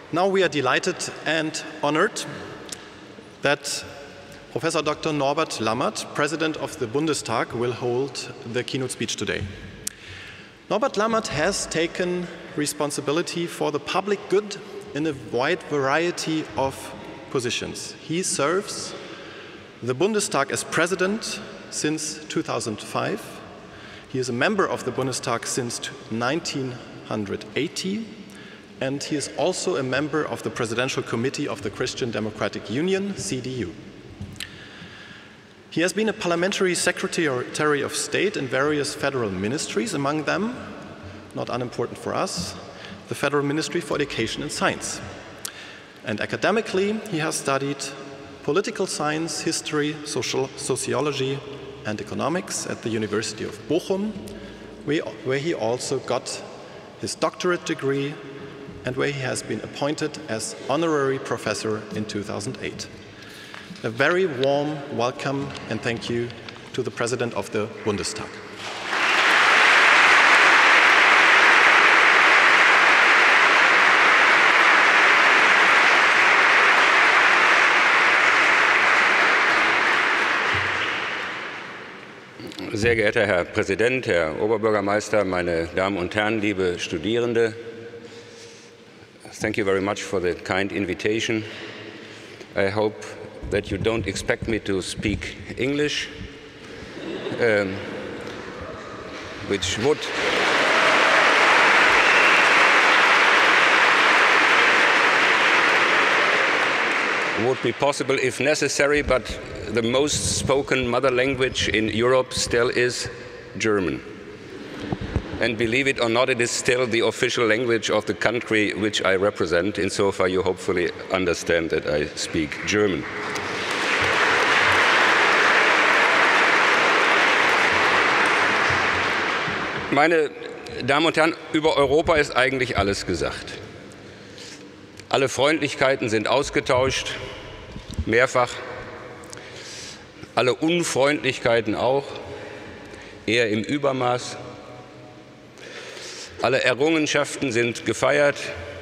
Now we are delighted and honored that Professor Dr. Norbert Lammert, President of the Bundestag, will hold the keynote speech today. Norbert Lammert has taken responsibility for the public good in a wide variety of positions. He serves the Bundestag as President since 2005. He is a member of the Bundestag since 1980. And he is also a member of the Presidential Committee of the Christian Democratic Union, CDU. He has been a parliamentary secretary of state in various federal ministries, among them, not unimportant for us, the Federal Ministry for Education and Science. And academically, he has studied political science, history, sociology, and economics at the University of Bochum, where he also got his doctorate degree and where he has been appointed as honorary professor in 2008. A very warm welcome and thank you to the President of the Bundestag. Sehr geehrter Herr Präsident, Herr Oberbürgermeister, meine Damen und Herren, liebe Studierende, thank you very much for the kind invitation. I hope that you don't expect me to speak English, which would be possible if necessary, but the most spoken mother language in Europe still is German. And believe it or not, it is still the official language of the country which I represent. Insofar, you hopefully understand that I speak German. Meine Damen und Herren, über Europa ist eigentlich alles gesagt. Alle Freundlichkeiten sind ausgetauscht, mehrfach. Alle Unfreundlichkeiten auch, eher im Übermaß. Alle Errungenschaften sind gefeiert,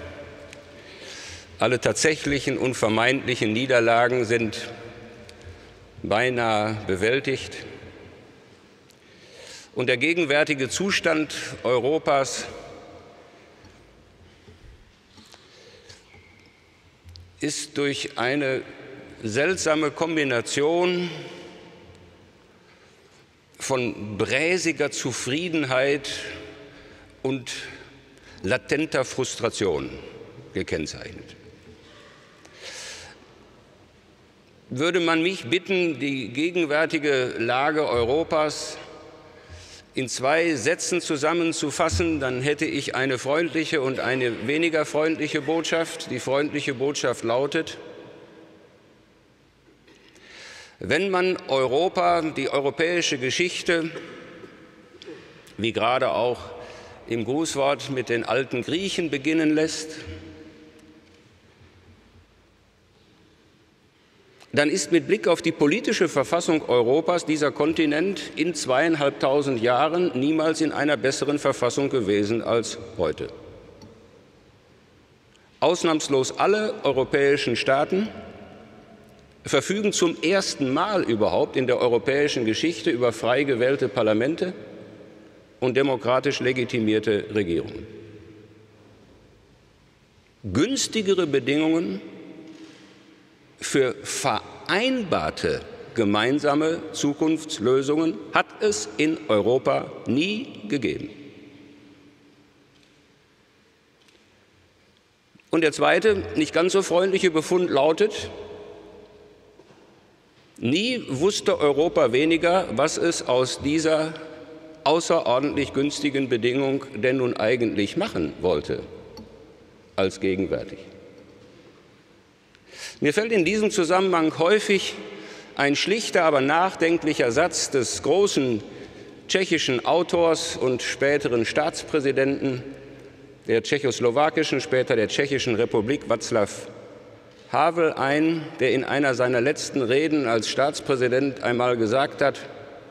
alle tatsächlichen und vermeintlichen Niederlagen sind beinahe bewältigt. Und der gegenwärtige Zustand Europas ist durch eine seltsame Kombination von bräsiger Zufriedenheit und latenter Frustration gekennzeichnet. Würde man mich bitten, die gegenwärtige Lage Europas in 2 Sätzen zusammenzufassen, dann hätte ich eine freundliche und eine weniger freundliche Botschaft. Die freundliche Botschaft lautet: Wenn man Europa, die europäische Geschichte, wie gerade auch im Grußwort mit den alten Griechen beginnen lässt, dann ist mit Blick auf die politische Verfassung Europas dieser Kontinent in 2500 Jahren niemals in einer besseren Verfassung gewesen als heute. Ausnahmslos alle europäischen Staaten verfügen zum ersten Mal überhaupt in der europäischen Geschichte über frei gewählte Parlamente und demokratisch legitimierte Regierungen. Günstigere Bedingungen für vereinbarte gemeinsame Zukunftslösungen hat es in Europa nie gegeben. Und der zweite, nicht ganz so freundliche Befund lautet: Nie wusste Europa weniger, was es aus dieser außerordentlich günstigen Bedingung denn nun eigentlich machen wollte, als gegenwärtig. Mir fällt in diesem Zusammenhang häufig ein schlichter, aber nachdenklicher Satz des großen tschechischen Autors und späteren Staatspräsidenten der tschechoslowakischen, später der Tschechischen Republik, Václav Havel ein, der in einer seiner letzten Reden als Staatspräsident einmal gesagt hat: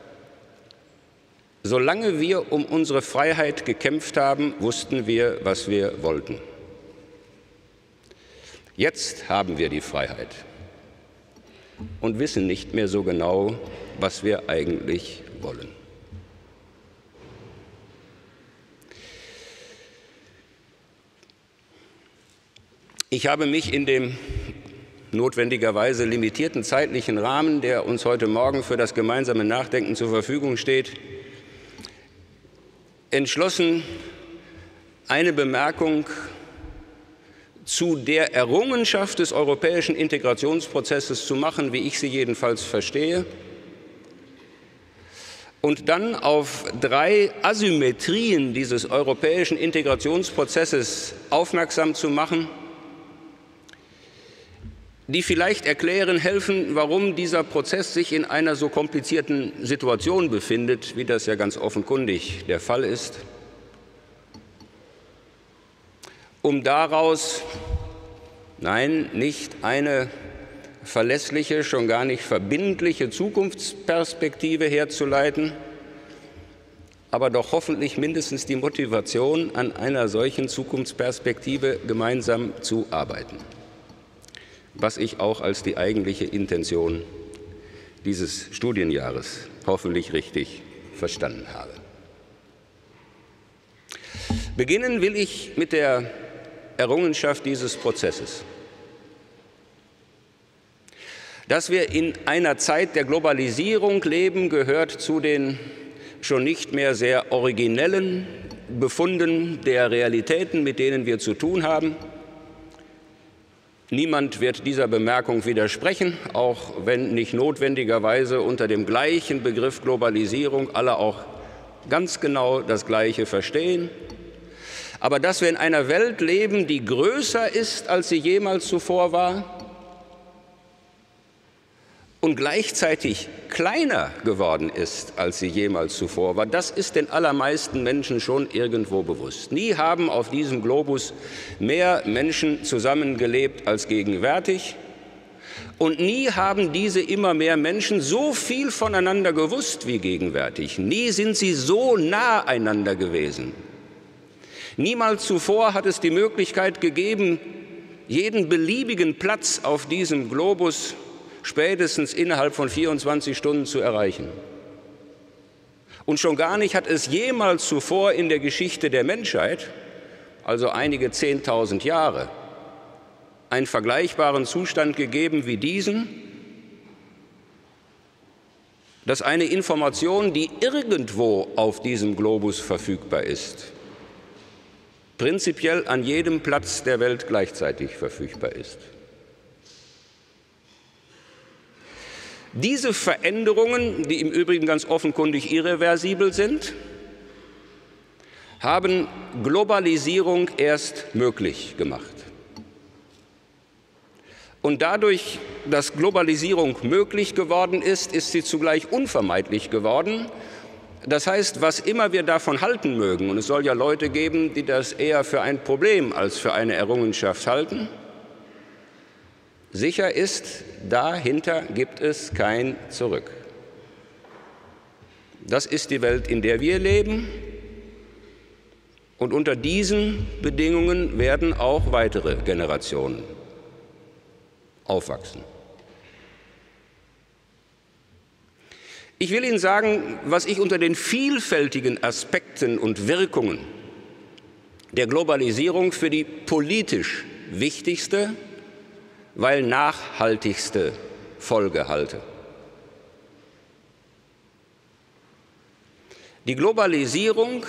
Solange wir um unsere Freiheit gekämpft haben, wussten wir, was wir wollten. Jetzt haben wir die Freiheit und wissen nicht mehr so genau, was wir eigentlich wollen. Ich habe mich in dem notwendigerweise limitierten zeitlichen Rahmen, der uns heute Morgen für das gemeinsame Nachdenken zur Verfügung steht, entschlossen, eine Bemerkung zu der Errungenschaft des europäischen Integrationsprozesses zu machen, wie ich sie jedenfalls verstehe, und dann auf 3 Asymmetrien dieses europäischen Integrationsprozesses aufmerksam zu machen, die vielleicht helfen, warum dieser Prozess sich in einer so komplizierten Situation befindet, wie das ja ganz offenkundig der Fall ist, um daraus, nein, nicht eine verlässliche, schon gar nicht verbindliche Zukunftsperspektive herzuleiten, aber doch hoffentlich mindestens die Motivation, an einer solchen Zukunftsperspektive gemeinsam zu arbeiten, was ich auch als die eigentliche Intention dieses Studienjahres hoffentlich richtig verstanden habe. Beginnen will ich mit der Errungenschaft dieses Prozesses. Dass wir in einer Zeit der Globalisierung leben, gehört zu den schon nicht mehr sehr originellen Befunden der Realitäten, mit denen wir zu tun haben. Niemand wird dieser Bemerkung widersprechen, auch wenn nicht notwendigerweise unter dem gleichen Begriff Globalisierung alle auch ganz genau das Gleiche verstehen. Aber dass wir in einer Welt leben, die größer ist, als sie jemals zuvor war, und gleichzeitig kleiner geworden ist, als sie jemals zuvor war, das ist den allermeisten Menschen schon irgendwo bewusst. Nie haben auf diesem Globus mehr Menschen zusammengelebt als gegenwärtig. Und nie haben diese immer mehr Menschen so viel voneinander gewusst wie gegenwärtig. Nie sind sie so nah einander gewesen. Niemals zuvor hat es die Möglichkeit gegeben, jeden beliebigen Platz auf diesem Globus spätestens innerhalb von 24 Stunden zu erreichen. Und schon gar nicht hat es jemals zuvor in der Geschichte der Menschheit, also einige 10.000 Jahre, einen vergleichbaren Zustand gegeben wie diesen, dass eine Information, die irgendwo auf diesem Globus verfügbar ist, prinzipiell an jedem Platz der Welt gleichzeitig verfügbar ist. Diese Veränderungen, die im Übrigen ganz offenkundig irreversibel sind, haben Globalisierung erst möglich gemacht. Und dadurch, dass Globalisierung möglich geworden ist, ist sie zugleich unvermeidlich geworden. Das heißt, was immer wir davon halten mögen, und es soll ja Leute geben, die das eher für ein Problem als für eine Errungenschaft halten, sicher ist, dahinter gibt es kein Zurück. Das ist die Welt, in der wir leben. Und unter diesen Bedingungen werden auch weitere Generationen aufwachsen. Ich will Ihnen sagen, was ich unter den vielfältigen Aspekten und Wirkungen der Globalisierung für die politisch wichtigste, weil nachhaltigste Folge halte. Die Globalisierung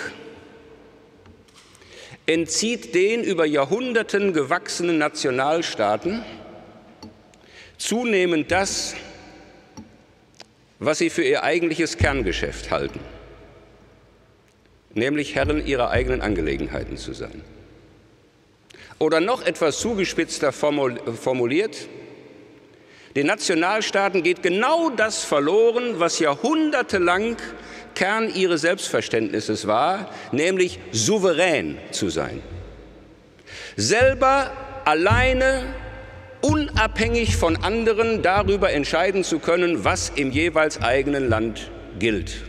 entzieht den über Jahrhunderten gewachsenen Nationalstaaten zunehmend das, was sie für ihr eigentliches Kerngeschäft halten, nämlich Herren ihrer eigenen Angelegenheiten zu sein. Oder noch etwas zugespitzter formuliert, den Nationalstaaten geht genau das verloren, was jahrhundertelang Kern ihres Selbstverständnisses war, nämlich souverän zu sein. Selber, alleine, unabhängig von anderen darüber entscheiden zu können, was im jeweils eigenen Land gilt.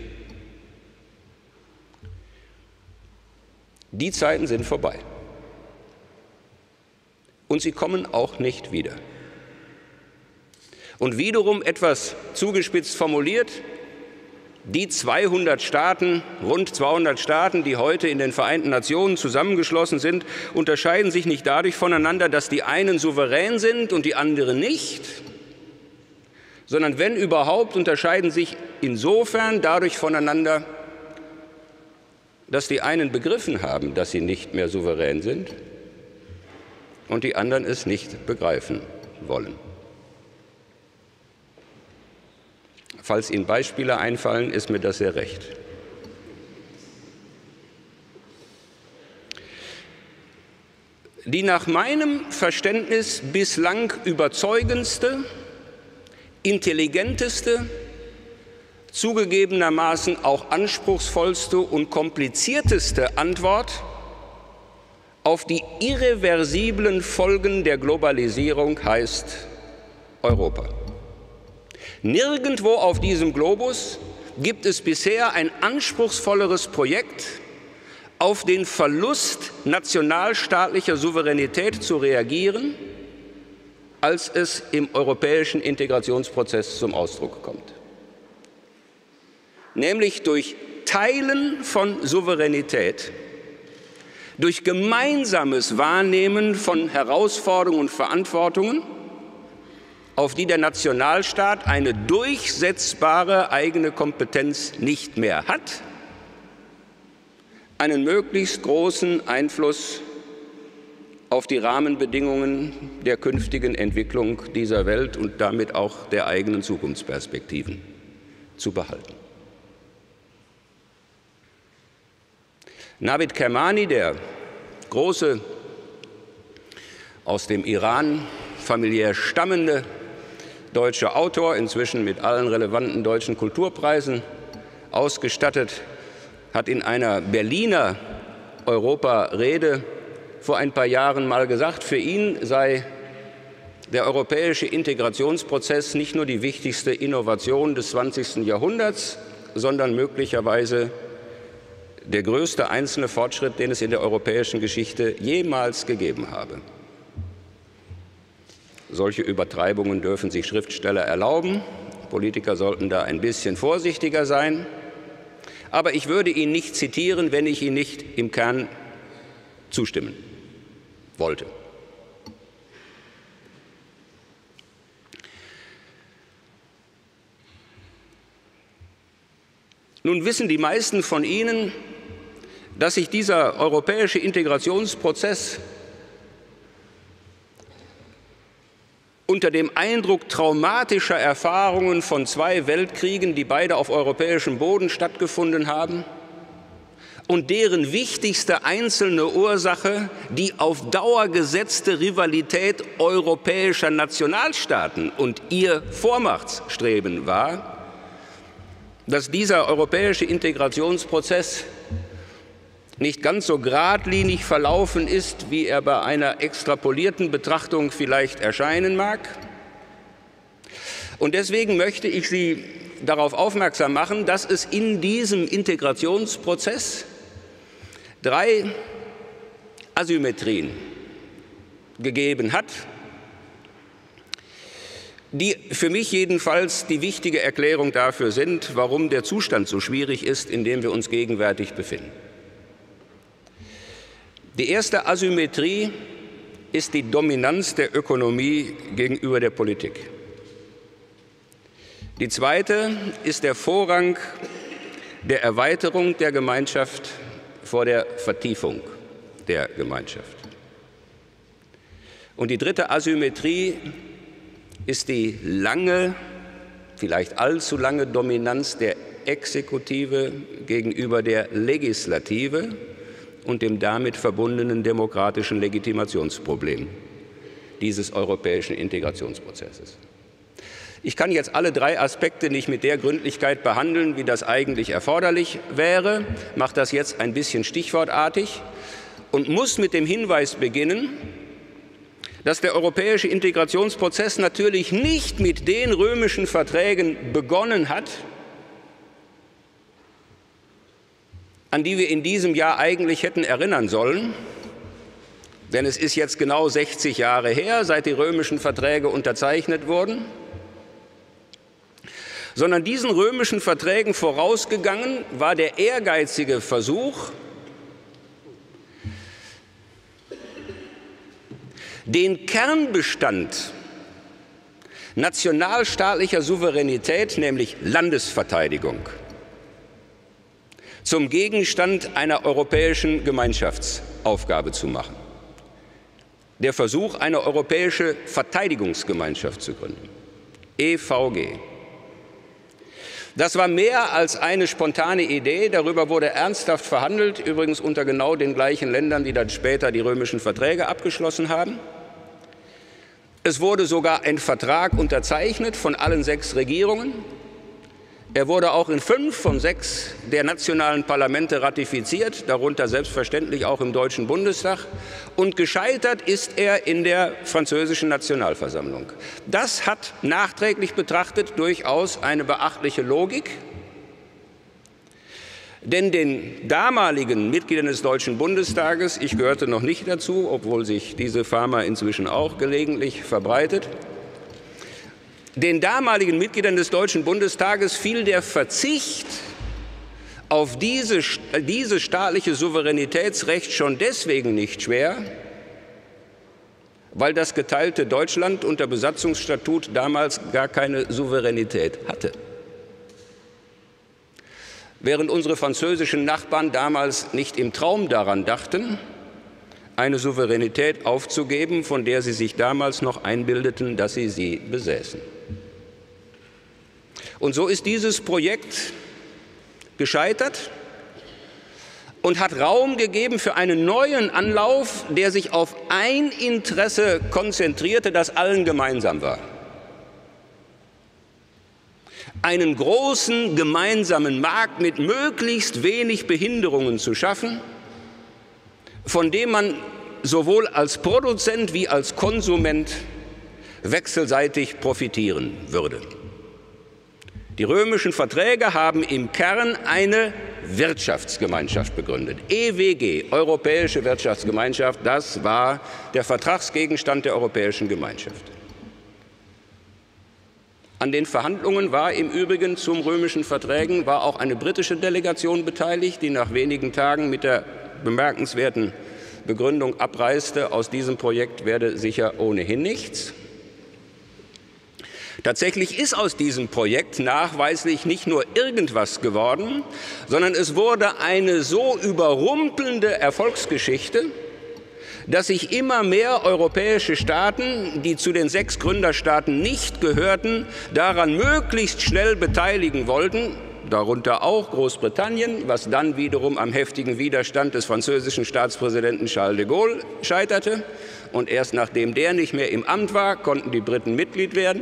Die Zeiten sind vorbei. und sie kommen auch nicht wieder. Und wiederum etwas zugespitzt formuliert, die 200 Staaten, rund 200 Staaten, die heute in den Vereinten Nationen zusammengeschlossen sind, unterscheiden sich nicht dadurch voneinander, dass die einen souverän sind und die anderen nicht, sondern wenn überhaupt, unterscheiden sich insofern dadurch voneinander, dass die einen begriffen haben, dass sie nicht mehr souverän sind und die anderen es nicht begreifen wollen. Falls Ihnen Beispiele einfallen, ist mir das sehr recht. Die nach meinem Verständnis bislang überzeugendste, intelligenteste, zugegebenermaßen auch anspruchsvollste und komplizierteste Antwort auf die irreversiblen Folgen der Globalisierung heißt Europa. Nirgendwo auf diesem Globus gibt es bisher ein anspruchsvolleres Projekt, auf den Verlust nationalstaatlicher Souveränität zu reagieren, als es im europäischen Integrationsprozess zum Ausdruck kommt. Nämlich durch Teilen von Souveränität, durch gemeinsames Wahrnehmen von Herausforderungen und Verantwortungen, auf die der Nationalstaat eine durchsetzbare eigene Kompetenz nicht mehr hat, einen möglichst großen Einfluss auf die Rahmenbedingungen der künftigen Entwicklung dieser Welt und damit auch der eigenen Zukunftsperspektiven zu behalten. Navid Kermani, der große, aus dem Iran familiär stammende deutsche Autor, inzwischen mit allen relevanten deutschen Kulturpreisen ausgestattet, hat in einer Berliner Europarede vor ein paar Jahren mal gesagt, für ihn sei der europäische Integrationsprozess nicht nur die wichtigste Innovation des 20. Jahrhunderts, sondern möglicherweise der größte einzelne Fortschritt, den es in der europäischen Geschichte jemals gegeben habe. Solche Übertreibungen dürfen sich Schriftsteller erlauben. Politiker sollten da ein bisschen vorsichtiger sein. Aber ich würde ihn nicht zitieren, wenn ich ihn nicht im Kern zustimmen wollte. Nun wissen die meisten von Ihnen, dass sich dieser europäische Integrationsprozess unter dem Eindruck traumatischer Erfahrungen von 2 Weltkriegen, die beide auf europäischem Boden stattgefunden haben, und deren wichtigste einzelne Ursache die auf Dauer gesetzte Rivalität europäischer Nationalstaaten und ihr Vormachtstreben war, dass dieser europäische Integrationsprozess nicht ganz so geradlinig verlaufen ist, wie er bei einer extrapolierten Betrachtung vielleicht erscheinen mag. Und deswegen möchte ich Sie darauf aufmerksam machen, dass es in diesem Integrationsprozess 3 Asymmetrien gegeben hat, die für mich jedenfalls die wichtige Erklärung dafür sind, warum der Zustand so schwierig ist, in dem wir uns gegenwärtig befinden. Die erste Asymmetrie ist die Dominanz der Ökonomie gegenüber der Politik. Die zweite ist der Vorrang der Erweiterung der Gemeinschaft vor der Vertiefung der Gemeinschaft. Und die dritte Asymmetrie ist die lange, vielleicht allzu lange Dominanz der Exekutive gegenüber der Legislative und dem damit verbundenen demokratischen Legitimationsproblem dieses europäischen Integrationsprozesses. Ich kann jetzt alle 3 Aspekte nicht mit der Gründlichkeit behandeln, wie das eigentlich erforderlich wäre, mache das jetzt ein bisschen stichwortartig und muss mit dem Hinweis beginnen, dass der europäische Integrationsprozess natürlich nicht mit den römischen Verträgen begonnen hat, an die wir in diesem Jahr eigentlich hätten erinnern sollen, Denn es ist jetzt genau 60 Jahre her, seit die römischen Verträge unterzeichnet wurden, sondern diesen römischen Verträgen vorausgegangen war der ehrgeizige Versuch, den Kernbestand nationalstaatlicher Souveränität, nämlich Landesverteidigung, zum Gegenstand einer europäischen Gemeinschaftsaufgabe zu machen. Der Versuch, eine europäische Verteidigungsgemeinschaft zu gründen, EVG. Das war mehr als eine spontane Idee, darüber wurde ernsthaft verhandelt, übrigens unter genau den gleichen Ländern, die dann später die römischen Verträge abgeschlossen haben. Es wurde sogar ein Vertrag unterzeichnet von allen 6 Regierungen. Er wurde auch in 5 von 6 der nationalen Parlamente ratifiziert, darunter selbstverständlich auch im Deutschen Bundestag. Und gescheitert ist er in der französischen Nationalversammlung. Das hat nachträglich betrachtet durchaus eine beachtliche Logik. Denn den damaligen Mitgliedern des Deutschen Bundestages, ich gehörte noch nicht dazu, obwohl sich diese Fama inzwischen auch gelegentlich verbreitet, den damaligen Mitgliedern des Deutschen Bundestages fiel der Verzicht auf dieses staatliche Souveränitätsrecht schon deswegen nicht schwer, weil das geteilte Deutschland unter Besatzungsstatut damals gar keine Souveränität hatte. Während unsere französischen Nachbarn damals nicht im Traum daran dachten, eine Souveränität aufzugeben, von der sie sich damals noch einbildeten, dass sie besäßen. Und so ist dieses Projekt gescheitert und hat Raum gegeben für einen neuen Anlauf, der sich auf ein Interesse konzentrierte, das allen gemeinsam war. Einen großen gemeinsamen Markt mit möglichst wenig Behinderungen zu schaffen, von dem man sowohl als Produzent wie als Konsument wechselseitig profitieren würde. Die römischen Verträge haben im Kern eine Wirtschaftsgemeinschaft begründet. EWG, Europäische Wirtschaftsgemeinschaft, das war der Vertragsgegenstand der Europäischen Gemeinschaft. An den Verhandlungen war im Übrigen zum römischen Verträgen war auch eine britische Delegation beteiligt, die nach wenigen Tagen mit der bemerkenswerten Begründung abreiste, aus diesem Projekt werde sicher ohnehin nichts. Tatsächlich ist aus diesem Projekt nachweislich nicht nur irgendwas geworden, sondern es wurde eine so überrumpelnde Erfolgsgeschichte, dass sich immer mehr europäische Staaten, die zu den 6 Gründerstaaten nicht gehörten, daran möglichst schnell beteiligen wollten, darunter auch Großbritannien, was dann wiederum am heftigen Widerstand des französischen Staatspräsidenten Charles de Gaulle scheiterte. Und erst nachdem der nicht mehr im Amt war, konnten die Briten Mitglied werden.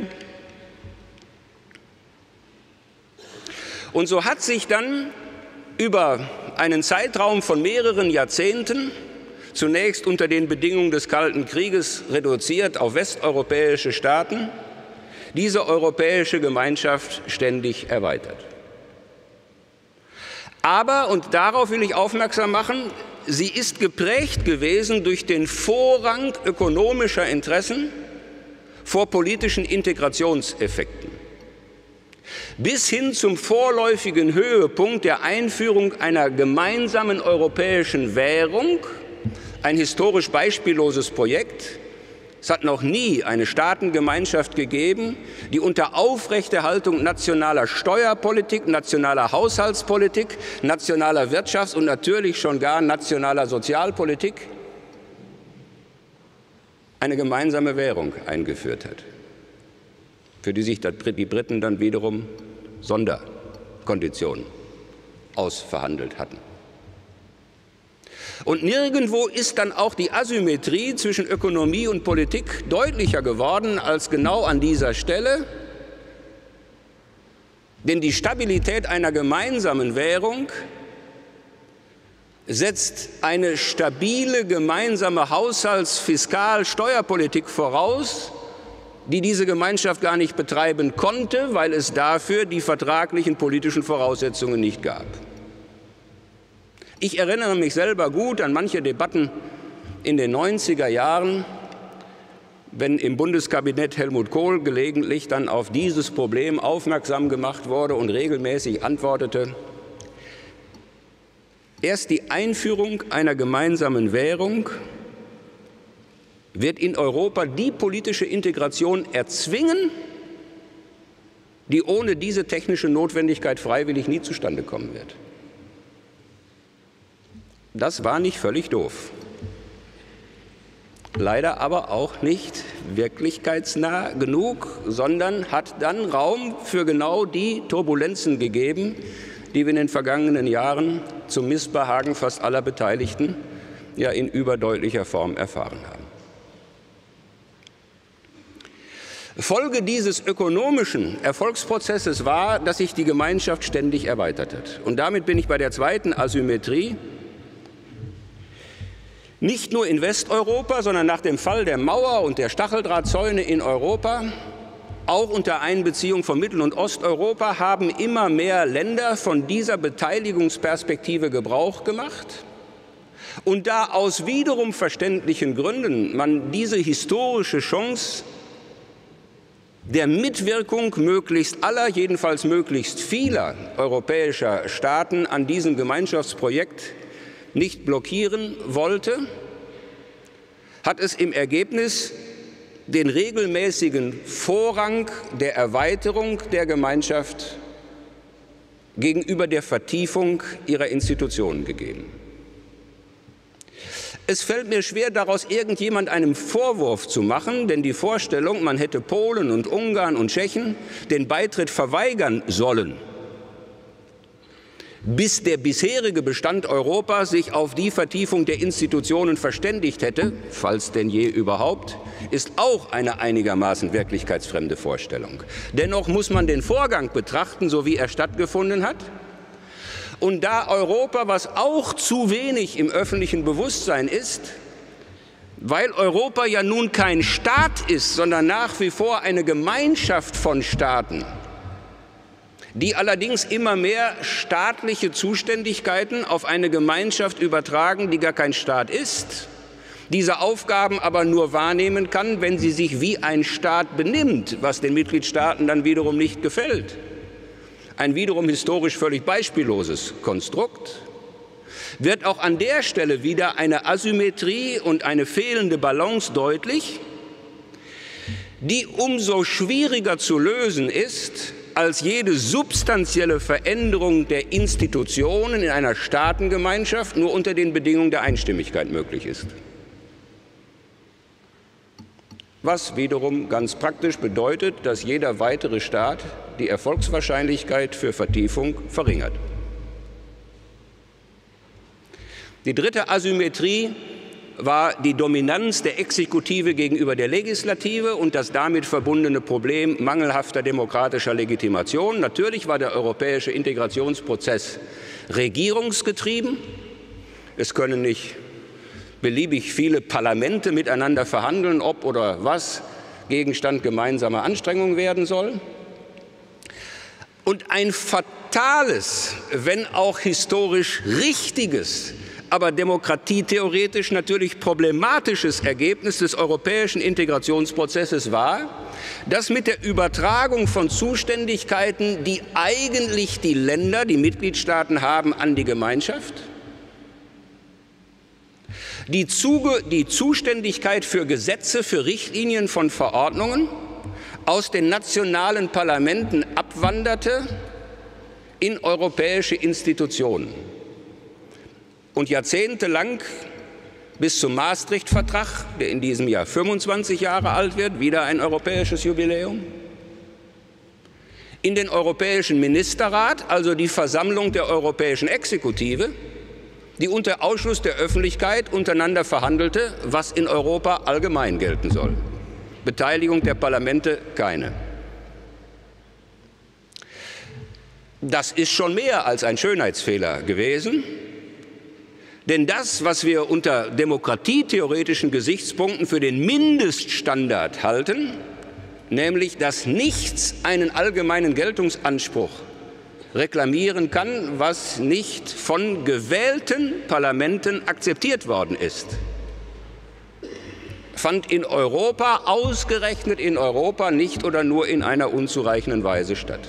Und so hat sich dann über einen Zeitraum von mehreren Jahrzehnten, zunächst unter den Bedingungen des Kalten Krieges reduziert auf westeuropäische Staaten, diese europäische Gemeinschaft ständig erweitert. Aber, und darauf will ich aufmerksam machen, sie ist geprägt gewesen durch den Vorrang ökonomischer Interessen vor politischen Integrationseffekten. Bis hin zum vorläufigen Höhepunkt der Einführung einer gemeinsamen europäischen Währung, ein historisch beispielloses Projekt. Es hat noch nie eine Staatengemeinschaft gegeben, die unter Aufrechterhaltung nationaler Steuerpolitik, nationaler Haushaltspolitik, nationaler Wirtschafts- und natürlich schon gar nationaler Sozialpolitik eine gemeinsame Währung eingeführt hat, für die sich die Briten dann wiederum Sonderkonditionen ausverhandelt hatten. Und nirgendwo ist dann auch die Asymmetrie zwischen Ökonomie und Politik deutlicher geworden als genau an dieser Stelle. Denn die Stabilität einer gemeinsamen Währung setzt eine stabile gemeinsame Haushalts-, Fiskal-, Steuerpolitik voraus, die diese Gemeinschaft gar nicht betreiben konnte, weil es dafür die vertraglichen politischen Voraussetzungen nicht gab. Ich erinnere mich selber gut an manche Debatten in den 90er Jahren, wenn im Bundeskabinett Helmut Kohl gelegentlich dann auf dieses Problem aufmerksam gemacht wurde und regelmäßig antwortete: Erst die Einführung einer gemeinsamen Währung wird in Europa die politische Integration erzwingen, die ohne diese technische Notwendigkeit freiwillig nie zustande kommen wird. Das war nicht völlig doof. Leider aber auch nicht wirklichkeitsnah genug, sondern hat dann Raum für genau die Turbulenzen gegeben, die wir in den vergangenen Jahren zum Missbehagen fast aller Beteiligten ja in überdeutlicher Form erfahren haben. Folge dieses ökonomischen Erfolgsprozesses war, dass sich die Gemeinschaft ständig erweitert hat. Und damit bin ich bei der zweiten Asymmetrie. Nicht nur in Westeuropa, sondern nach dem Fall der Mauer und der Stacheldrahtzäune in Europa, auch unter Einbeziehung von Mittel- und Osteuropa, haben immer mehr Länder von dieser Beteiligungsperspektive Gebrauch gemacht. Und da aus wiederum verständlichen Gründen man diese historische Chance der Mitwirkung möglichst aller, jedenfalls möglichst vieler europäischer Staaten an diesem Gemeinschaftsprojekt nicht blockieren wollte, hat es im Ergebnis den regelmäßigen Vorrang der Erweiterung der Gemeinschaft gegenüber der Vertiefung ihrer Institutionen gegeben. Es fällt mir schwer, daraus irgendjemand einen Vorwurf zu machen, denn die Vorstellung, man hätte Polen und Ungarn und Tschechien den Beitritt verweigern sollen, bis der bisherige Bestand Europas sich auf die Vertiefung der Institutionen verständigt hätte, falls denn je überhaupt, ist auch eine einigermaßen wirklichkeitsfremde Vorstellung. Dennoch muss man den Vorgang betrachten, so wie er stattgefunden hat. Und da Europa, was auch zu wenig im öffentlichen Bewusstsein ist, weil Europa ja nun kein Staat ist, sondern nach wie vor eine Gemeinschaft von Staaten, die allerdings immer mehr staatliche Zuständigkeiten auf eine Gemeinschaft übertragen, die gar kein Staat ist, diese Aufgaben aber nur wahrnehmen kann, wenn sie sich wie ein Staat benimmt, was den Mitgliedstaaten dann wiederum nicht gefällt. Ein wiederum historisch völlig beispielloses Konstrukt, wird auch an der Stelle wieder eine Asymmetrie und eine fehlende Balance deutlich, die umso schwieriger zu lösen ist, als jede substanzielle Veränderung der Institutionen in einer Staatengemeinschaft nur unter den Bedingungen der Einstimmigkeit möglich ist. Was wiederum ganz praktisch bedeutet, dass jeder weitere Staat die Erfolgswahrscheinlichkeit für Vertiefung verringert. Die dritte Asymmetrie war die Dominanz der Exekutive gegenüber der Legislative und das damit verbundene Problem mangelhafter demokratischer Legitimation. Natürlich war der europäische Integrationsprozess regierungsgetrieben. Es können nicht beliebig viele Parlamente miteinander verhandeln, ob oder was Gegenstand gemeinsamer Anstrengungen werden soll. Und ein fatales, wenn auch historisch richtiges, aber demokratietheoretisch natürlich problematisches Ergebnis des europäischen Integrationsprozesses war, dass mit der Übertragung von Zuständigkeiten, die eigentlich die Länder, die Mitgliedstaaten haben, an die Gemeinschaft, die Zuständigkeit für Gesetze, für Richtlinien von Verordnungen aus den nationalen Parlamenten abwanderte in europäische Institutionen. Und jahrzehntelang bis zum Maastricht-Vertrag, der in diesem Jahr 25 Jahre alt wird, wieder ein europäisches Jubiläum, in den Europäischen Ministerrat, also die Versammlung der europäischen Exekutive, die unter Ausschluss der Öffentlichkeit untereinander verhandelte, was in Europa allgemein gelten soll. Beteiligung der Parlamente keine. Das ist schon mehr als ein Schönheitsfehler gewesen. Denn das, was wir unter demokratietheoretischen Gesichtspunkten für den Mindeststandard halten, nämlich dass nichts einen allgemeinen Geltungsanspruch reklamieren kann, was nicht von gewählten Parlamenten akzeptiert worden ist. fand in Europa, ausgerechnet in Europa, nicht oder nur in einer unzureichenden Weise statt.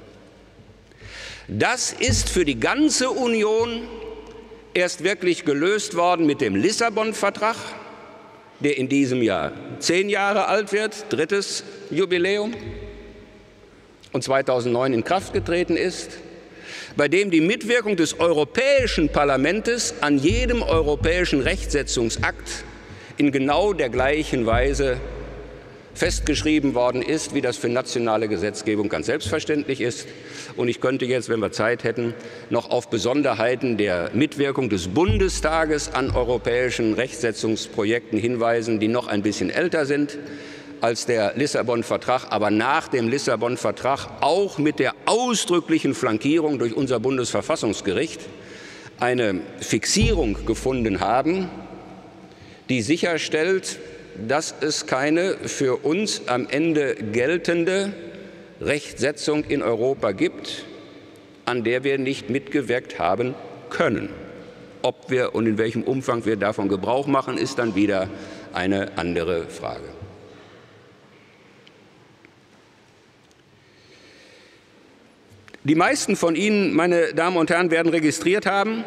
Das ist für die ganze Union erst wirklich gelöst worden mit dem Lissabon-Vertrag, der in diesem Jahr 10 Jahre alt wird, 3. Jubiläum, und 2009 in Kraft getreten ist, bei dem die Mitwirkung des Europäischen Parlaments an jedem europäischen Rechtsetzungsakt in genau der gleichen Weise festgeschrieben worden ist, wie das für nationale Gesetzgebung ganz selbstverständlich ist. Und ich könnte jetzt, wenn wir Zeit hätten, noch auf Besonderheiten der Mitwirkung des Bundestages an europäischen Rechtsetzungsprojekten hinweisen, die noch ein bisschen älter sind als der Lissabon-Vertrag, aber nach dem Lissabon-Vertrag auch mit der ausdrücklichen Flankierung durch unser Bundesverfassungsgericht eine Fixierung gefunden haben, die sicherstellt, dass es keine für uns am Ende geltende Rechtsetzung in Europa gibt, an der wir nicht mitgewirkt haben können. Ob wir und in welchem Umfang wir davon Gebrauch machen, ist dann wieder eine andere Frage. Die meisten von Ihnen, meine Damen und Herren, werden registriert haben,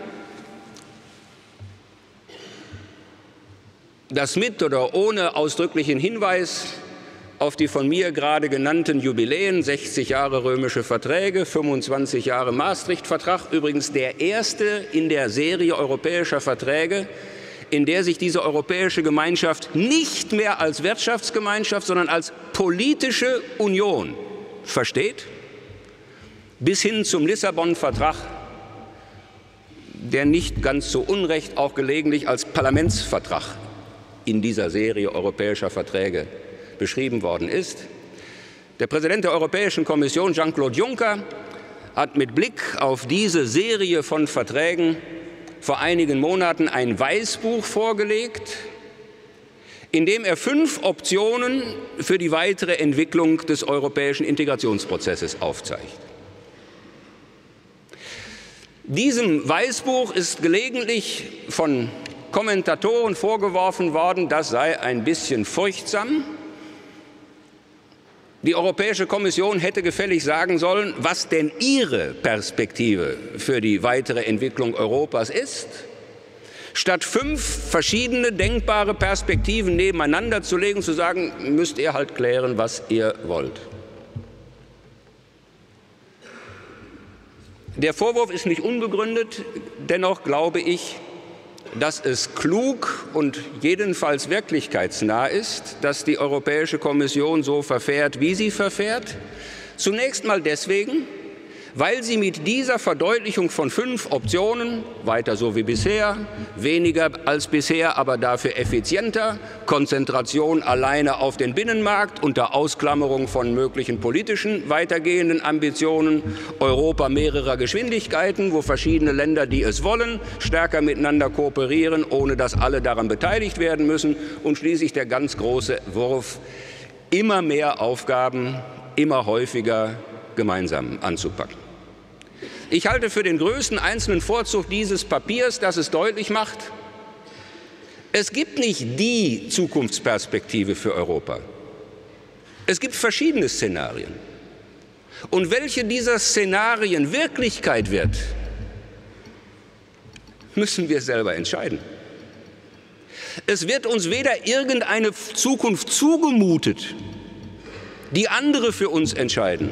dass mit oder ohne ausdrücklichen Hinweis auf die von mir gerade genannten Jubiläen, 60 Jahre römische Verträge, 25 Jahre Maastricht-Vertrag, übrigens der erste in der Serie europäischer Verträge, in der sich diese europäische Gemeinschaft nicht mehr als Wirtschaftsgemeinschaft, sondern als politische Union versteht, bis hin zum Lissabon-Vertrag, der nicht ganz zu Unrecht auch gelegentlich als Parlamentsvertrag in dieser Serie europäischer Verträge beschrieben worden ist. Der Präsident der Europäischen Kommission, Jean-Claude Juncker, hat mit Blick auf diese Serie von Verträgen vor einigen Monaten ein Weißbuch vorgelegt, in dem er 5 Optionen für die weitere Entwicklung des europäischen Integrationsprozesses aufzeigt. Diesem Weißbuch ist gelegentlich von Kommentatoren vorgeworfen worden, das sei ein bisschen furchtsam. Die Europäische Kommission hätte gefällig sagen sollen, was denn ihre Perspektive für die weitere Entwicklung Europas ist. Statt 5 verschiedene denkbare Perspektiven nebeneinander zu legen, zu sagen, müsst ihr halt klären, was ihr wollt. Der Vorwurf ist nicht unbegründet, dennoch glaube ich, dass es klug und jedenfalls wirklichkeitsnah ist, dass die Europäische Kommission so verfährt, wie sie verfährt. Zunächst mal deswegen, weil sie mit dieser Verdeutlichung von 5 Optionen, weiter so wie bisher, weniger als bisher, aber dafür effizienter, Konzentration alleine auf den Binnenmarkt unter Ausklammerung von möglichen politischen weitergehenden Ambitionen, Europa mehrerer Geschwindigkeiten, wo verschiedene Länder, die es wollen, stärker miteinander kooperieren, ohne dass alle daran beteiligt werden müssen, und schließlich der ganz große Wurf, immer mehr Aufgaben, immer häufiger gemeinsam anzupacken. Ich halte für den größten einzelnen Vorzug dieses Papiers, dass es deutlich macht, es gibt nicht die Zukunftsperspektive für Europa. Es gibt verschiedene Szenarien. Und welche dieser Szenarien Wirklichkeit wird, müssen wir selber entscheiden. Es wird uns weder irgendeine Zukunft zugemutet, die andere für uns entscheiden,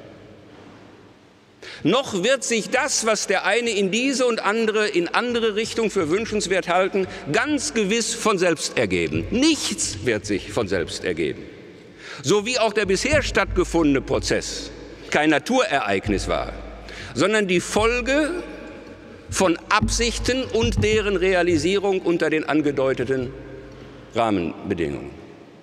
noch wird sich das, was der eine in diese und andere in andere Richtung für wünschenswert halten, ganz gewiss von selbst ergeben. Nichts wird sich von selbst ergeben. So wie auch der bisher stattgefundene Prozess kein Naturereignis war, sondern die Folge von Absichten und deren Realisierung unter den angedeuteten Rahmenbedingungen.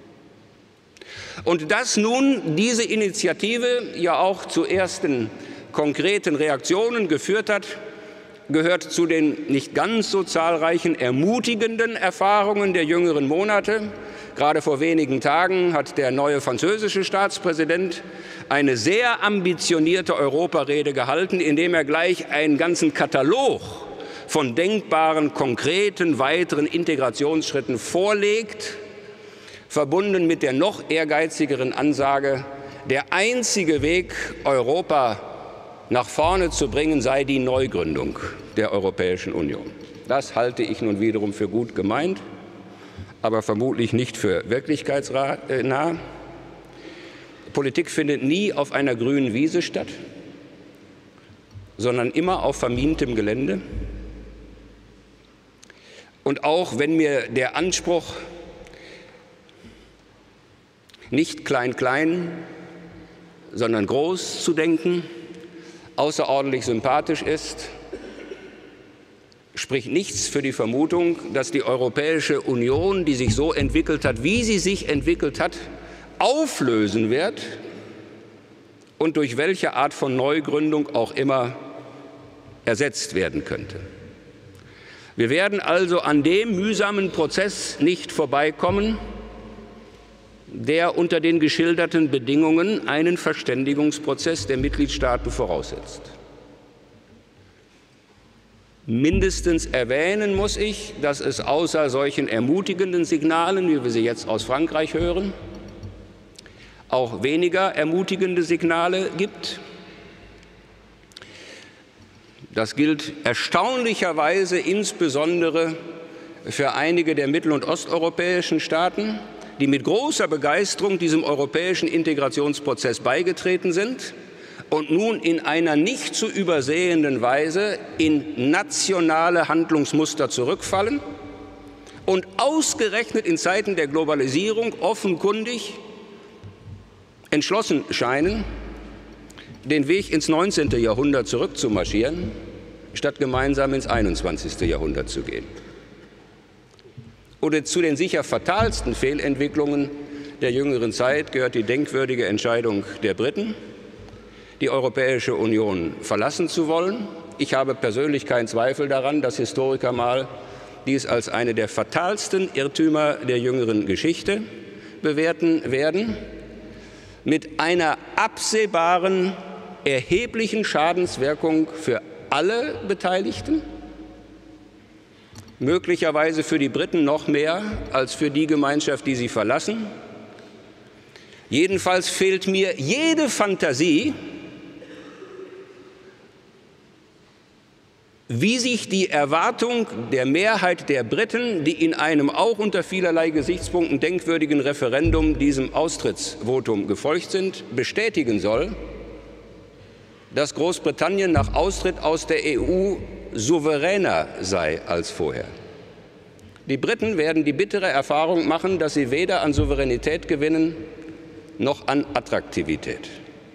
Und dass nun diese Initiative ja auch zu ersten konkreten Reaktionen geführt hat, gehört zu den nicht ganz so zahlreichen ermutigenden Erfahrungen der jüngeren Monate. Gerade vor wenigen Tagen hat der neue französische Staatspräsident eine sehr ambitionierte Europarede gehalten, in dem er gleich einen ganzen Katalog von denkbaren, konkreten, weiteren Integrationsschritten vorlegt, verbunden mit der noch ehrgeizigeren Ansage, der einzige Weg, Europa nach vorne zu bringen, sei die Neugründung der Europäischen Union. Das halte ich nun wiederum für gut gemeint, aber vermutlich nicht für wirklichkeitsnah. Politik findet nie auf einer grünen Wiese statt, sondern immer auf vermintem Gelände. Und auch wenn mir der Anspruch, nicht klein-klein, sondern groß zu denken, außerordentlich sympathisch ist, spricht nichts für die Vermutung, dass die Europäische Union, die sich so entwickelt hat, wie sie sich entwickelt hat, auflösen wird und durch welche Art von Neugründung auch immer ersetzt werden könnte. Wir werden also an dem mühsamen Prozess nicht vorbeikommen, der unter den geschilderten Bedingungen einen Verständigungsprozess der Mitgliedstaaten voraussetzt. Mindestens erwähnen muss ich, dass es außer solchen ermutigenden Signalen, wie wir sie jetzt aus Frankreich hören, auch weniger ermutigende Signale gibt. Das gilt erstaunlicherweise insbesondere für einige der mittel- und osteuropäischen Staaten, die mit großer Begeisterung diesem europäischen Integrationsprozess beigetreten sind und nun in einer nicht zu übersehenden Weise in nationale Handlungsmuster zurückfallen und ausgerechnet in Zeiten der Globalisierung offenkundig entschlossen scheinen, den Weg ins 19. Jahrhundert zurückzumarschieren, statt gemeinsam ins 21. Jahrhundert zu gehen. Oder zu den sicher fatalsten Fehlentwicklungen der jüngeren Zeit gehört die denkwürdige Entscheidung der Briten, die Europäische Union verlassen zu wollen. Ich habe persönlich keinen Zweifel daran, dass Historiker mal dies als eine der fatalsten Irrtümer der jüngeren Geschichte bewerten werden, mit einer absehbaren, erheblichen Schadenswirkung für alle Beteiligten, möglicherweise für die Briten noch mehr als für die Gemeinschaft, die sie verlassen. Jedenfalls fehlt mir jede Fantasie, wie sich die Erwartung der Mehrheit der Briten, die in einem auch unter vielerlei Gesichtspunkten denkwürdigen Referendum diesem Austrittsvotum gefolgt sind, bestätigen soll, dass Großbritannien nach Austritt aus der EU souveräner sei als vorher. Die Briten werden die bittere Erfahrung machen, dass sie weder an Souveränität gewinnen noch an Attraktivität.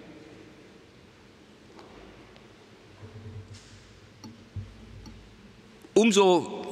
Umso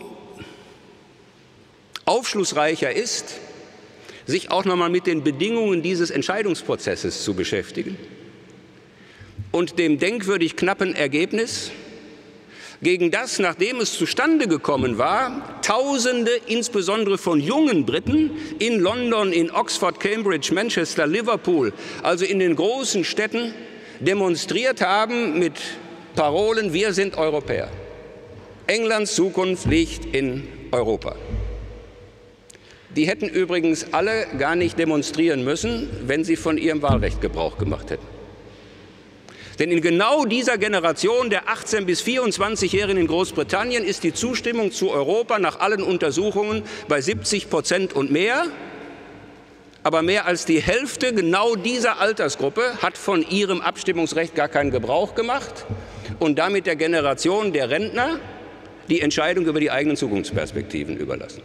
aufschlussreicher ist, sich auch noch mal mit den Bedingungen dieses Entscheidungsprozesses zu beschäftigen und dem denkwürdig knappen Ergebnis, gegen das, nachdem es zustande gekommen war, Tausende, insbesondere von jungen Briten, in London, in Oxford, Cambridge, Manchester, Liverpool, also in den großen Städten, demonstriert haben mit Parolen: Wir sind Europäer. Englands Zukunft liegt in Europa. Die hätten übrigens alle gar nicht demonstrieren müssen, wenn sie von ihrem Wahlrecht Gebrauch gemacht hätten. Denn in genau dieser Generation der 18- bis 24-Jährigen in Großbritannien ist die Zustimmung zu Europa nach allen Untersuchungen bei 70% und mehr. Aber mehr als die Hälfte genau dieser Altersgruppe hat von ihrem Abstimmungsrecht gar keinen Gebrauch gemacht und damit der Generation der Rentner die Entscheidung über die eigenen Zukunftsperspektiven überlassen.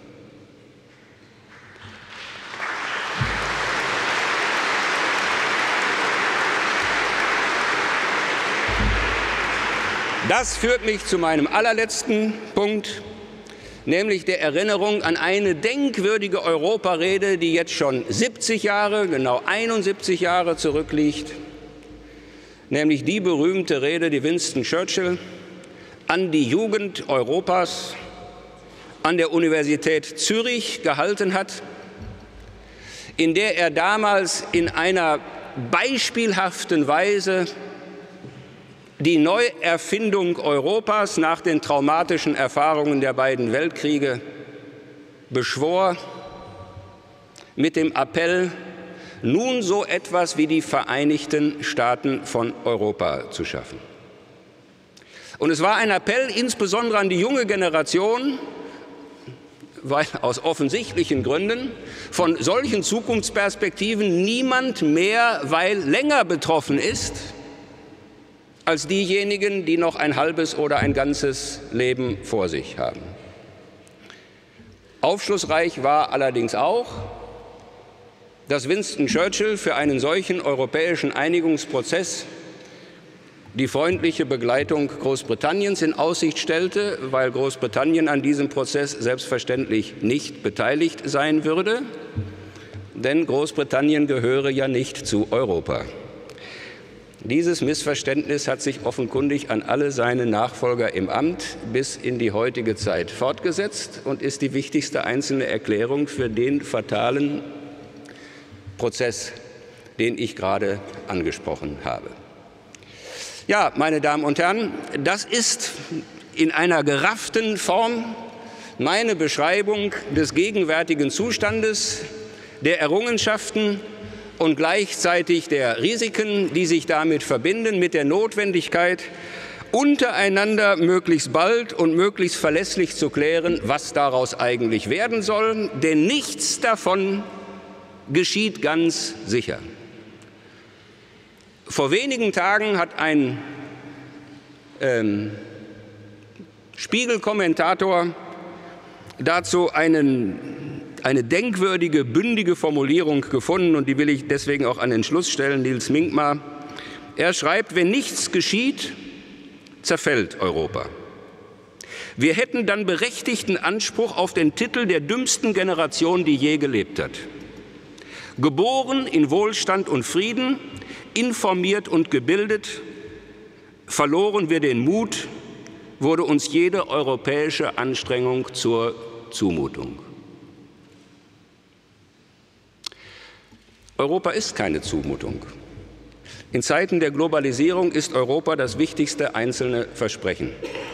Das führt mich zu meinem allerletzten Punkt, nämlich der Erinnerung an eine denkwürdige Europarede, die jetzt schon 70 Jahre, genau 71 Jahre zurückliegt, nämlich die berühmte Rede, die Winston Churchill an die Jugend Europas an der Universität Zürich gehalten hat, in der er damals in einer beispielhaften Weise die Neuerfindung Europas nach den traumatischen Erfahrungen der beiden Weltkriege beschwor, mit dem Appell, nun so etwas wie die Vereinigten Staaten von Europa zu schaffen. Und es war ein Appell insbesondere an die junge Generation, weil aus offensichtlichen Gründen von solchen Zukunftsperspektiven niemand mehr, weil länger betroffen ist, als diejenigen, die noch ein halbes oder ein ganzes Leben vor sich haben. Aufschlussreich war allerdings auch, dass Winston Churchill für einen solchen europäischen Einigungsprozess die freundliche Begleitung Großbritanniens in Aussicht stellte, weil Großbritannien an diesem Prozess selbstverständlich nicht beteiligt sein würde, denn Großbritannien gehöre ja nicht zu Europa. Dieses Missverständnis hat sich offenkundig an alle seine Nachfolger im Amt bis in die heutige Zeit fortgesetzt und ist die wichtigste einzelne Erklärung für den fatalen Prozess, den ich gerade angesprochen habe. Ja, meine Damen und Herren, das ist in einer gerafften Form meine Beschreibung des gegenwärtigen Zustandes, der Errungenschaften und gleichzeitig der Risiken, die sich damit verbinden, mit der Notwendigkeit, untereinander möglichst bald und möglichst verlässlich zu klären, was daraus eigentlich werden soll, denn nichts davon geschieht ganz sicher. Vor wenigen Tagen hat ein Spiegel-Kommentator dazu eine denkwürdige, bündige Formulierung gefunden, und die will ich deswegen auch an den Schluss stellen, Nils Minkmar. Er schreibt, wenn nichts geschieht, zerfällt Europa. Wir hätten dann berechtigten Anspruch auf den Titel der dümmsten Generation, die je gelebt hat. Geboren in Wohlstand und Frieden, informiert und gebildet, verloren wir den Mut, wurde uns jede europäische Anstrengung zur Zumutung. Europa ist keine Zumutung. In Zeiten der Globalisierung ist Europa das wichtigste einzelne Versprechen.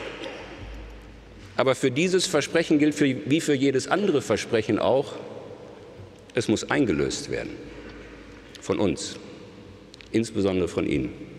Aber für dieses Versprechen gilt wie für jedes andere Versprechen auch, es muss eingelöst werden. Von uns, insbesondere von Ihnen.